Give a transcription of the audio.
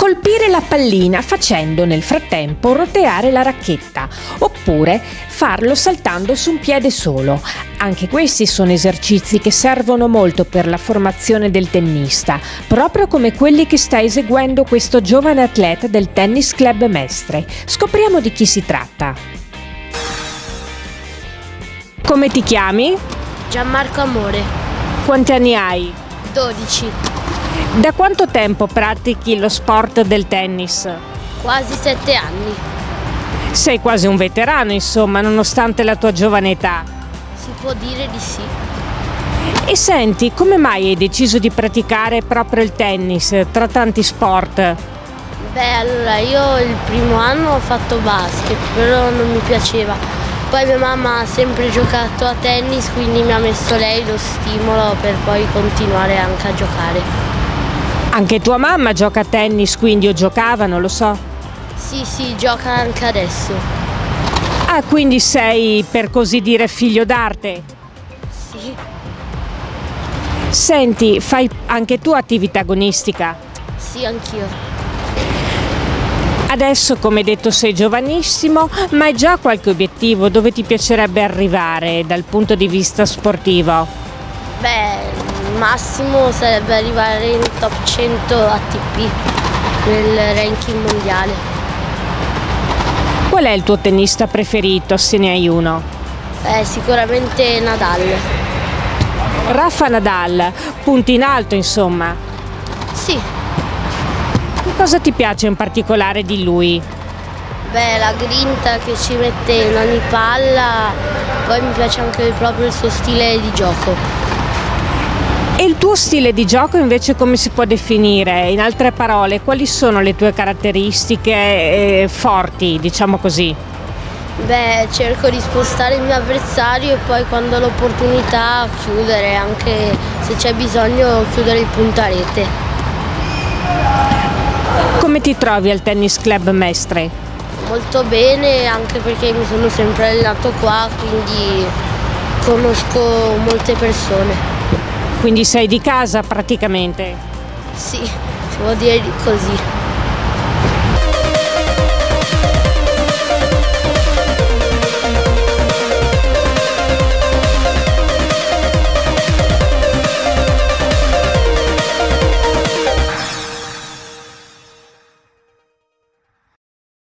Colpire la pallina facendo nel frattempo roteare la racchetta, oppure farlo saltando su un piede solo. Anche questi sono esercizi che servono molto per la formazione del tennista, proprio come quelli che sta eseguendo questo giovane atleta del Tennis Club Mestre. Scopriamo di chi si tratta. Come ti chiami? Gianmarco Amore. Quanti anni hai? 12. Da quanto tempo pratichi lo sport del tennis? Quasi 7 anni. Sei quasi un veterano, insomma, nonostante la tua giovane età. Si può dire di sì. E senti, come mai hai deciso di praticare proprio il tennis tra tanti sport? Beh, allora io il primo anno ho fatto basket, però non mi piaceva. Poi mia mamma ha sempre giocato a tennis, quindi mi ha messo lei lo stimolo per poi continuare anche a giocare. Anche tua mamma gioca a tennis, quindi o giocava, non lo so. Sì, gioca anche adesso. Ah, quindi sei, per così dire, figlio d'arte. Sì. Senti, fai anche tu attività agonistica? Sì, anch'io. Adesso, come detto, sei giovanissimo, ma hai già qualche obiettivo dove ti piacerebbe arrivare dal punto di vista sportivo? Beh, il massimo sarebbe arrivare in top 100 ATP nel ranking mondiale. Qual è il tuo tennista preferito, se ne hai uno? Sicuramente Nadal. Rafa Nadal, punti in alto insomma. Sì. Che cosa ti piace in particolare di lui? Beh, la grinta che ci mette in ogni palla, poi mi piace anche proprio il suo stile di gioco. E il tuo stile di gioco invece come si può definire? In altre parole, quali sono le tue caratteristiche forti, diciamo così? Beh, cerco di spostare il mio avversario e poi quando ho l'opportunità chiudere, anche se c'è bisogno chiudere il punto a rete. Come ti trovi al Tennis Club Mestre? Molto bene, anche perché mi sono sempre allenato qua, quindi conosco molte persone. Quindi sei di casa praticamente? Sì, si può dire così.